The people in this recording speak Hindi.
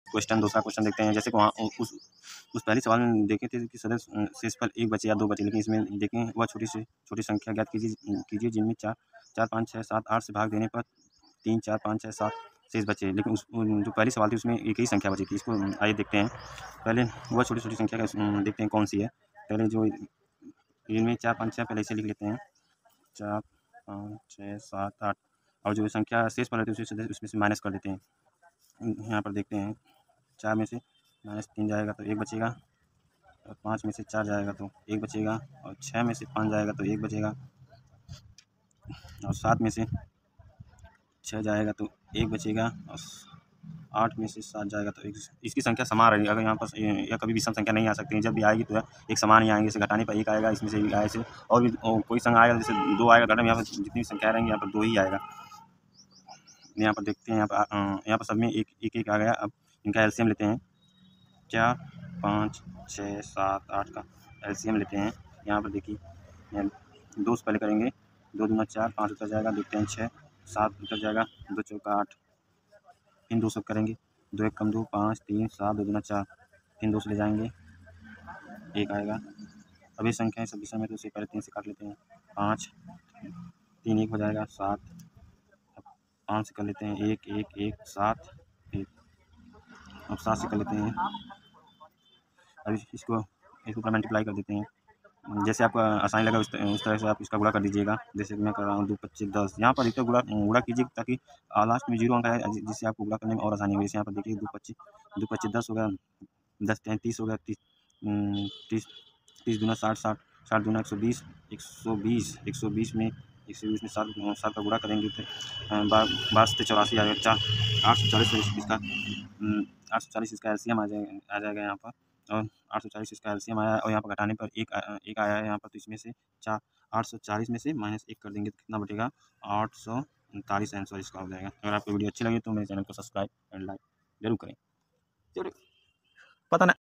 क्वेश्चन दूसरा क्वेश्चन देखते हैं। जैसे कि वहाँ उस पहले सवाल में देखे थे कि सदस्य शेष पर 1 बचे या 2 बचे, लेकिन इसमें देखें वह छोटी संख्या ज्ञात कीजिए जिनमें 4 4 5 6 7 8 से भाग देने पर 3 4 5 6 7 शेष बचे, लेकिन जो पहली सवाल थी उसमें एक ही संख्या बची थी। इसको आइए देखते हैं। पहले वह छोटी संख्या का देखते हैं कौन सी है। पहले जो इनमें 4 5 6 पहले इसे लिख लेते हैं, 4 5 6 7 8, और जो संख्या शेष पर रहती है उसमें से माइनस कर देते हैं। यहाँ पर देखते हैं 4 में से -3 जाएगा तो 1 बचेगा, और 5 में से 4 जाएगा तो 1 बचेगा, और 6 में से 5 जाएगा तो 1 बचेगा, और 7 में से 6 जाएगा तो 1 बचेगा, और 8 में से 7 जाएगा तो 1। इसकी संख्या समान रहेगी। अगर यहाँ पर यह कभी विषम संख्या नहीं आ सकती है, जब भी आएगी तो एक समान ही आएंगे। जैसे घटाने पर 1 आएगा, इसमें से भी ऐसे, और भी कोई संख्या आएगा, जैसे 2 आएगा घटाने में, यहाँ पर जितनी संख्या रहेंगी यहाँ पर 2 ही आएगा। यहाँ पर देखते हैं, यहाँ पर सब में एक एक आ गया। अब इनका एलसीएम लेते हैं। 4 5 6 7 8 का एलसीएम लेते हैं। यहाँ पर देखिए 2 से पहले करेंगे, 2 दूना 4, 5 उतर जाएगा, 2 3 6 7 उतर जाएगा, 2 चौका 8, फिर 2 से करेंगे, 2 1 कम 2 5 3 7, 2 दूना 4, फिर 2 से ले जाएंगे, 1 आएगा। अब ये संख्या सब विषय में तो उसे पहले 3 से काट लेते हैं, 5 3 1 हो जाएगा, 7, 5 से कर लेते हैं 1 1 1 7 1, अब 7 से कर लेते हैं। अब इसको ऊपर मल्टीप्लाई कर देते हैं। जैसे आपको आसानी लगा उस तरह से आप इसका गुणा कर दीजिएगा। जैसे कि मैं कर रहा हूँ 2 25 10। यहाँ पर इतना गुणा कीजिए ताकि लास्ट में 0 अंक आए, जिससे आपको गुणा करने में और आसानी होगी। जैसे यहाँ पर देखिए 2 25 10 हो गया, 10 30 हो गया, 30 दूना 60 60 60 दूना 120 120 में 7 का गुणा करेंगे तो 12 से 84 आ जाएगा। 840 इसका 840 इसका एलसीएम आ जाएगा यहाँ पर, और 840 इसका एलसीएम आया है, और यहाँ पर घटाने पर एक आया है यहाँ पर, तो इसमें से 840 में से -1 कर देंगे तो कितना बचेगा, 839 आंसर इसका हो जाएगा। अगर आपको वीडियो अच्छी लगी तो मेरे चैनल को सब्सक्राइब एंड लाइक जरूर करें। पता नहीं